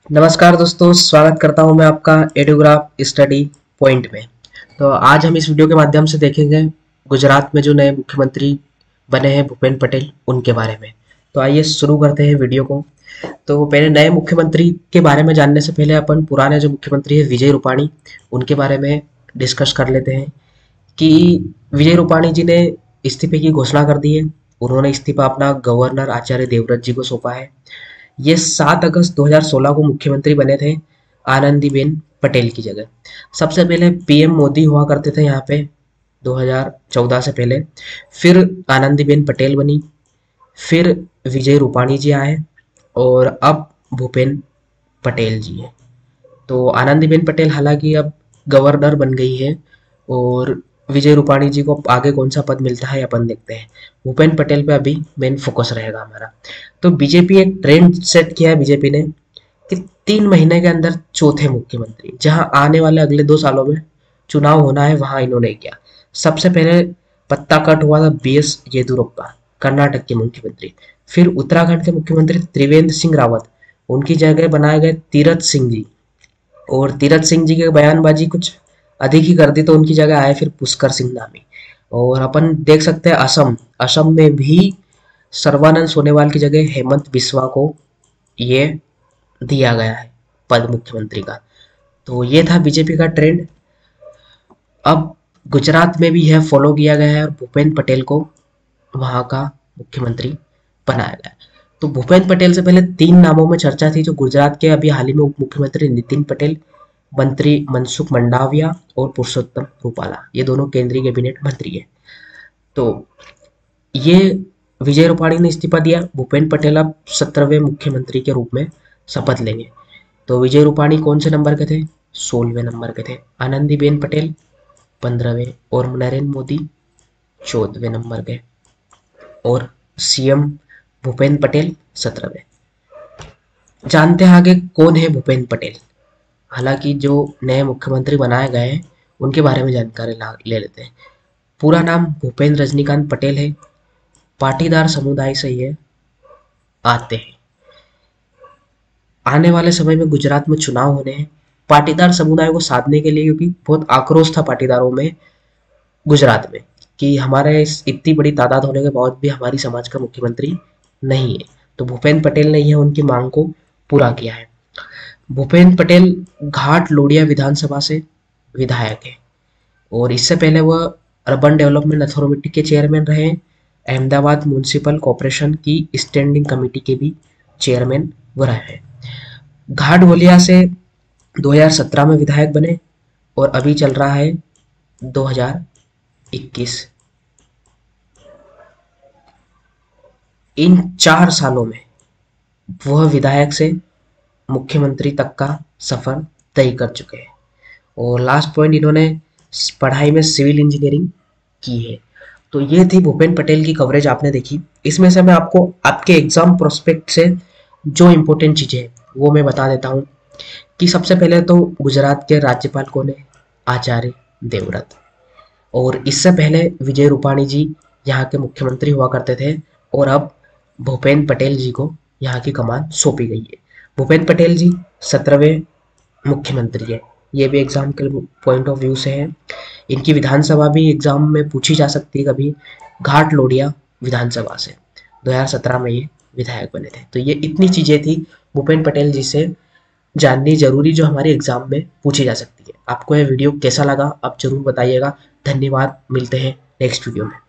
नमस्कार दोस्तों, स्वागत करता हूं मैं आपका एडुग्राफ स्टडी पॉइंट में। तो आज हम इस वीडियो के माध्यम से देखेंगे गुजरात में जो नए मुख्यमंत्री बने हैं भूपेंद्र पटेल, उनके बारे में। तो आइए शुरू करते हैं वीडियो को। तो पहले नए मुख्यमंत्री के बारे में जानने से पहले अपन पुराने जो मुख्यमंत्री है विजय रूपाणी, उनके बारे में डिस्कस कर लेते हैं कि विजय रूपाणी जी ने इस्तीफे की घोषणा कर दी है। उन्होंने इस्तीफा अपना गवर्नर आचार्य देवव्रत जी को सौंपा है। ये 7 अगस्त 2016 को मुख्यमंत्री बने थे आनंदीबेन पटेल की जगह। सबसे पहले पीएम मोदी हुआ करते थे यहाँ पे 2014 से पहले। फिर आनंदीबेन पटेल बनी, फिर विजय रूपाणी जी आए और अब भूपेन पटेल जी हैं। तो आनंदीबेन पटेल हालांकि अब गवर्नर बन गई है और विजय रूपाणी जी को आगे कौन सा पद मिलता है अपन देखते हैं। भूपेन पटेल पे अभी मेन फोकस रहेगा हमारा। तो बीजेपी एक ट्रेंड सेट किया है बीजेपी ने कि 3 महीने के अंदर चौथे मुख्यमंत्री, जहां आने वाले अगले 2 सालों में चुनाव होना है, वहां इन्होंने किया। सबसे पहले पत्ता कट हुआ था बीएस येदुरप्पा, कर्नाटक के मुख्यमंत्री। फिर उत्तराखंड के मुख्यमंत्री त्रिवेंद्र सिंह रावत, उनकी जगह बनाए गए तीरथ सिंह जी। और तीरथ सिंह जी की बयानबाजी कुछ अधिक ही कर दी तो उनकी जगह आए फिर पुष्कर सिंह धामी। और अपन देख सकते हैं असम असम में भी सर्बानंद सोनोवाल की जगह हेमंत बिस्वा को ये दिया गया है पद मुख्यमंत्री का। तो ये था बीजेपी का ट्रेंड। अब गुजरात में भी है फॉलो किया गया है और भूपेंद्र पटेल को वहां का मुख्यमंत्री बनाया गया। तो भूपेंद्र पटेल से पहले 3 नामों में चर्चा थी जो गुजरात के अभी हाल ही में उप मुख्यमंत्री नितिन पटेल, मंत्री मनसुख मंडाविया और पुरुषोत्तम रूपाला, ये दोनों केंद्रीय कैबिनेट मंत्री है। तो ये विजय रूपाणी ने इस्तीफा दिया, भूपेंद्र पटेल अब 17वें मुख्यमंत्री के रूप में शपथ लेंगे। तो विजय रूपाणी कौन से नंबर के थे? 16वें नंबर के थे। आनंदीबेन पटेल 15वें और नरेंद्र मोदी 14वें नंबर के। और सीएम भूपेंद्र पटेल 17वें। जानते हैं आगे कौन है भूपेंद्र पटेल। हालांकि जो नए मुख्यमंत्री बनाए गए हैं उनके बारे में जानकारी ले लेते हैं। पूरा नाम भूपेंद्र रजनीकांत पटेल है। पाटीदार समुदाय से ये आते हैं। आने वाले समय में गुजरात में चुनाव होने हैं पाटीदार समुदाय को साधने के लिए, क्योंकि बहुत आक्रोश था पाटीदारों में गुजरात में कि हमारे इस इतनी बड़ी तादाद होने के बावजूद भी हमारी समाज का मुख्यमंत्री नहीं है। तो भूपेंद्र पटेल ने यह उनकी मांग को पूरा किया है। भूपेंद्र पटेल घाट लोडिया विधानसभा से विधायक है और इससे पहले वह अर्बन डेवलपमेंट अथॉरिटी के चेयरमैन रहे। अहमदाबाद म्यूनिसिपल कॉरपोरेशन की स्टैंडिंग कमेटी के भी चेयरमैन वो रहे हैं। घाटगोलिया से 2017 में विधायक बने और अभी चल रहा है 2021। इन 4 सालों में वह विधायक से मुख्यमंत्री तक का सफर तय कर चुके हैं। और लास्ट पॉइंट, इन्होंने पढ़ाई में सिविल इंजीनियरिंग की है। तो ये थी भूपेंद्र पटेल की कवरेज आपने देखी। इसमें से मैं आपको आपके एग्जाम प्रोस्पेक्ट से जो इम्पोर्टेंट चीजें हैं वो मैं बता देता हूँ कि सबसे पहले तो गुजरात के राज्यपाल कौन है? आचार्य देवव्रत। और इससे पहले विजय रूपाणी जी यहाँ के मुख्यमंत्री हुआ करते थे और अब भूपेंद्र पटेल जी को यहाँ की कमान सौंपी गई है। भूपेंद्र पटेल जी 17वें मुख्यमंत्री है। ये भी एग्जाम के पॉइंट ऑफ व्यू से है। इनकी विधानसभा भी एग्जाम में पूछी जा सकती है कभी। घाट लोडिया विधानसभा से 2017 में ये विधायक बने थे। तो ये इतनी चीजें थी भूपेंद्र पटेल जी से जाननी जरूरी जो हमारे एग्जाम में पूछी जा सकती है। आपको यह वीडियो कैसा लगा आप जरूर बताइएगा। धन्यवाद, मिलते हैं नेक्स्ट वीडियो में।